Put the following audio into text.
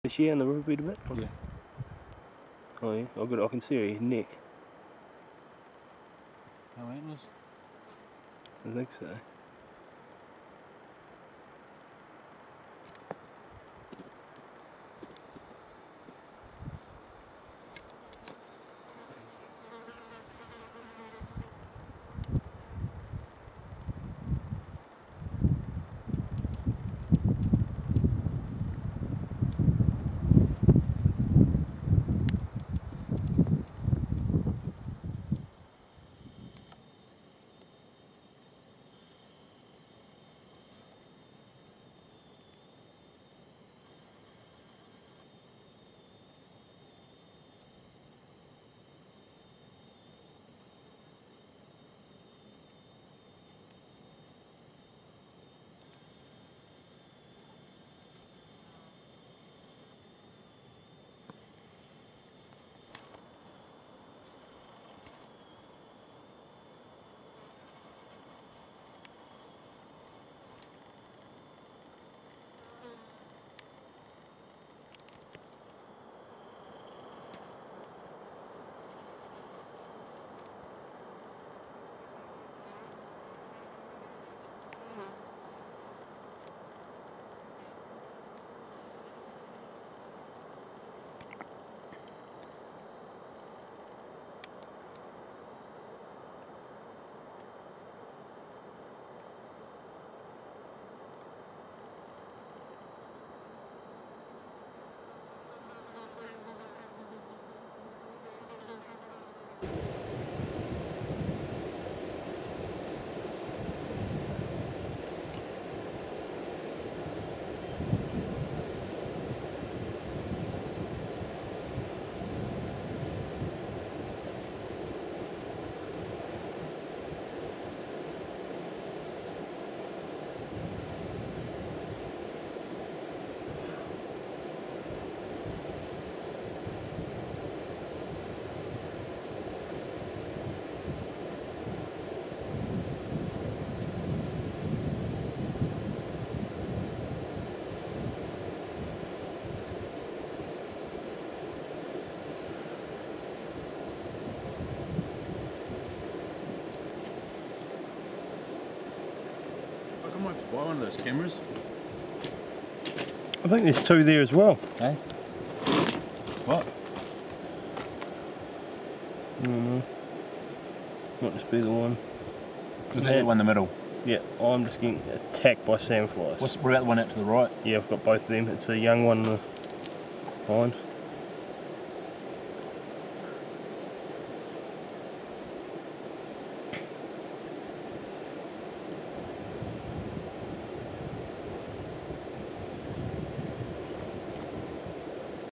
Is she on the riverbed a bit? Yeah. Oh yeah, I can see her neck. No antlers? I think so. I might have to buy one of those cameras. I think there's two there as well. Hey? What? Might just be the one. Is that the one in the middle? Yeah, I'm just getting attacked by sandflies. What about the one out to the right? Yeah, I've got both of them. It's a young one and a hind.